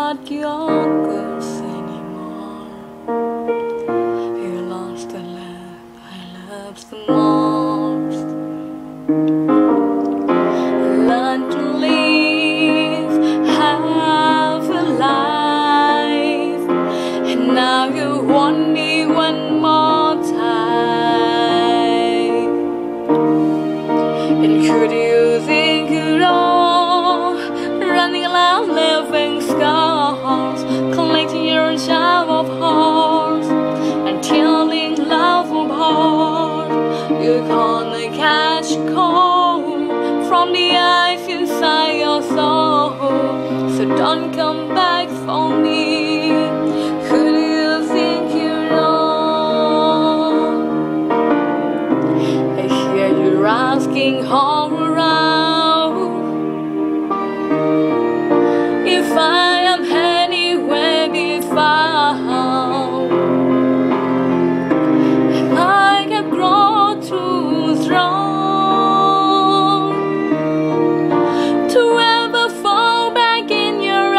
not yours anymore. You lost the love I loved the most. Learn to live, have a life, and now you want me one more time. And could you think it all? Running around, living scars, collecting your shower of hearts, and tearing love apart. You're gonna catch cold from the ice inside your soul, so don't come back for me. Could you think you're wrong? I hear you're asking all around if I am anywhere to be found. And I have grown too strong to ever fall back in your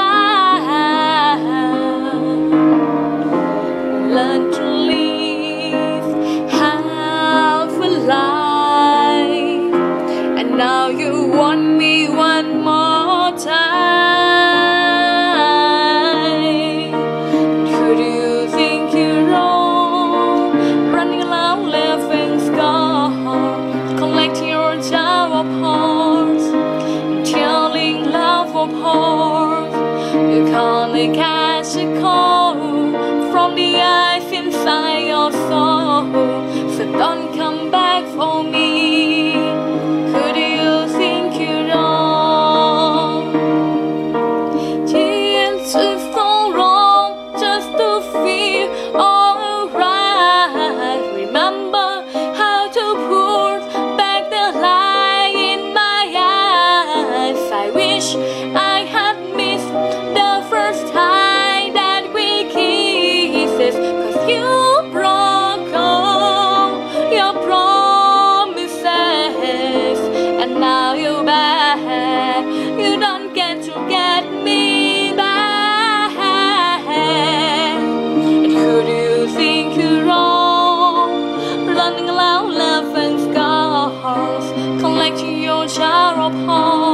eyes. Learn to live, have a life, and now you want me one more time. Could you think you're wrong? Running around, living scars, collecting your jar of hearts, tearing love apart. You're gonna catch a cold from the ice inside your soul, so don't come back for me. Could you think you're wrong? Tears is so wrong just to feel alright. Remember how to put back the light in my eyes. I wish I had missed the first time that we kissed, 'cause you broke all your promises, and now you're back. You don't get to get me back. And could you think you're wrong? Running around, laughing scars, collecting your jar of hearts.